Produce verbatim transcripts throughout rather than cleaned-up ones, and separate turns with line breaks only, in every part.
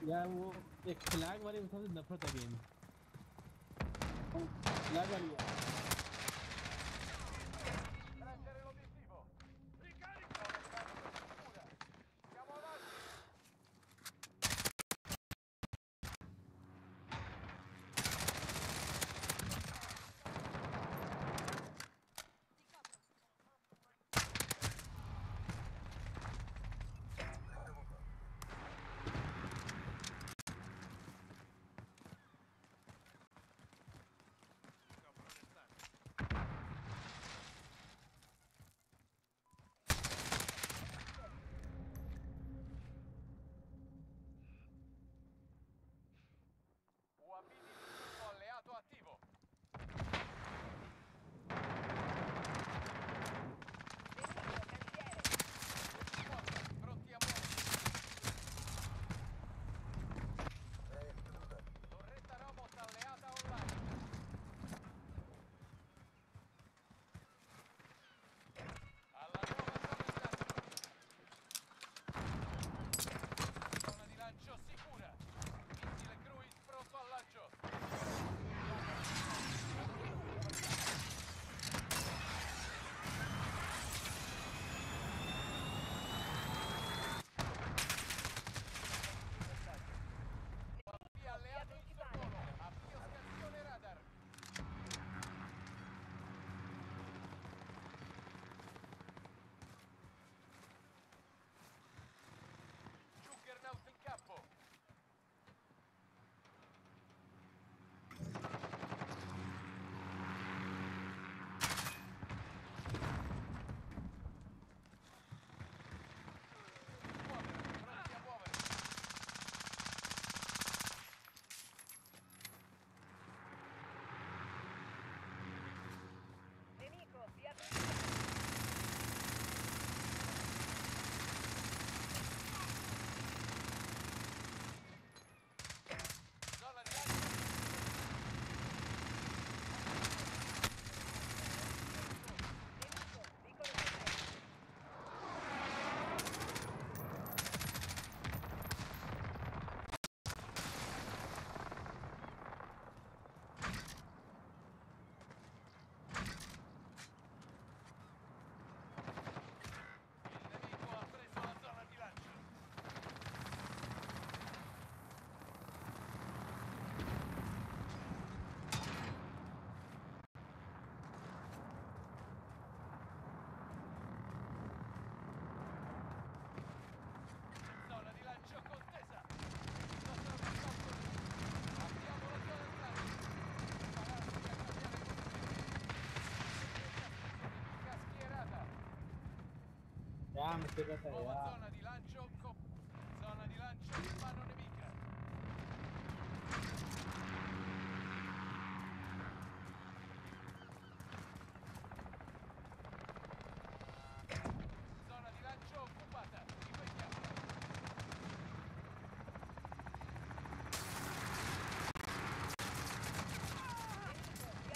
यार वो एक फ्लैग वाले इंसान से नफरत है गेम। फ्लैग वाली है।
Raggiungere l'obiettivo. Ricarico! Sicura. Siamo avanti. U A V di supporto alleato attivo. Squadra, pronti a muovere. Torretta robot alleata online. Alla nuova zona di lancio. Zona di lancio sicura. Missile cruise pronto al lancio. Alleato in sorvolo, avvio scansione radar. Juggernaut in campo. Squadra, pronti a muovere.
Nemico, via
Zona di lancio.
Nemico, piccolo protetto.
Il nemico ha preso la zona di lancio. Zona di lancio contesa. Il nostro obiettivo. Abbiamo la zona di lancio. Prepararsi a cambiare posizione. Nemica schierata.
यार मुझसे कहता है
Nuova
यार।
zona di lancio. co- Zona di lancio in mano nemica. Zona di lancio occupata. Ripetiamo.
Nemico, via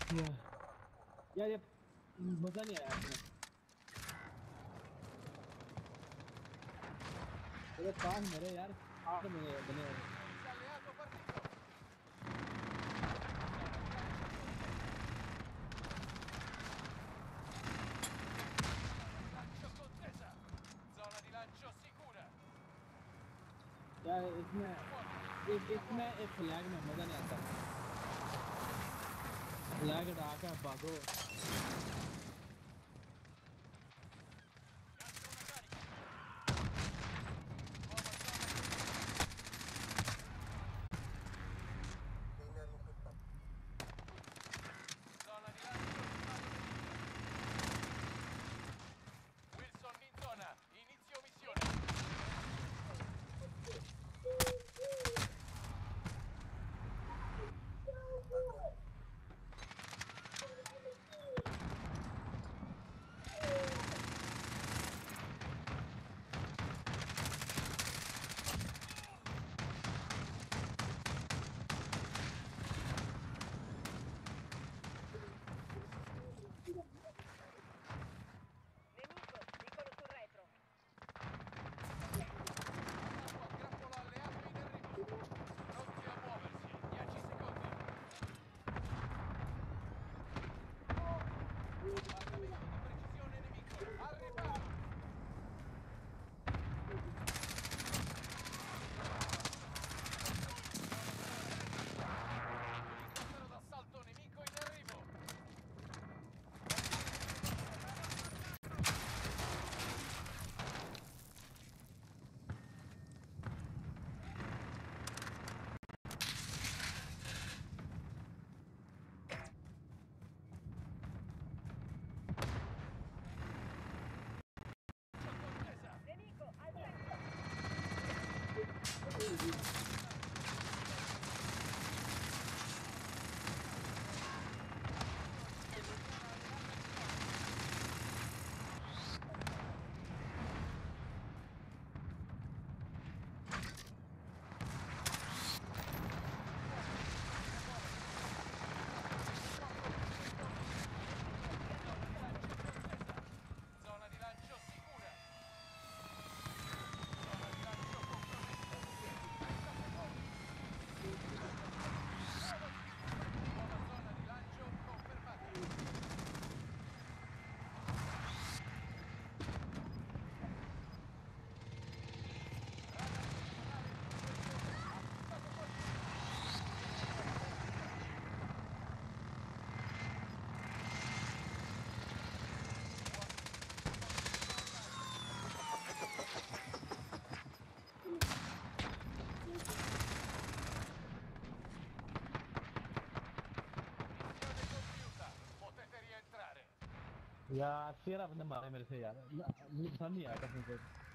यार यार ये मजा नहीं आया इसमें। मेरे पास मेरे यार आठ बने बने हुए।
Alleato partito. Lancio contesa. Zona di lancio sicura.
यार इसमें इस इसमें एक फ्लैग में मजा नहीं आता। फ्लैग उठा के भागो।
Zona di lancio. Wilson in zona. Inizio missione.
Nemico, piccolo sul retro.
Attacco a grappolo alleato in arrivo. Pronti a muoversi. dieci secondi. Bombardamento di precisione nemico. Al riparo. Elicottero d'assalto nemico in arrivo. Contesa.
Nemico, al centro.
Zona di lancio sicura. Zona di lancio compromessa. trenta secondi. Nuova zona di lancio confermata. Radar posizionale in posizione. Acquistato qualcuno. Missione compiuta. Potete rientrare.
यार तेरह बंदे मारे मेरे से यार। पसंद नहीं आया कसम से।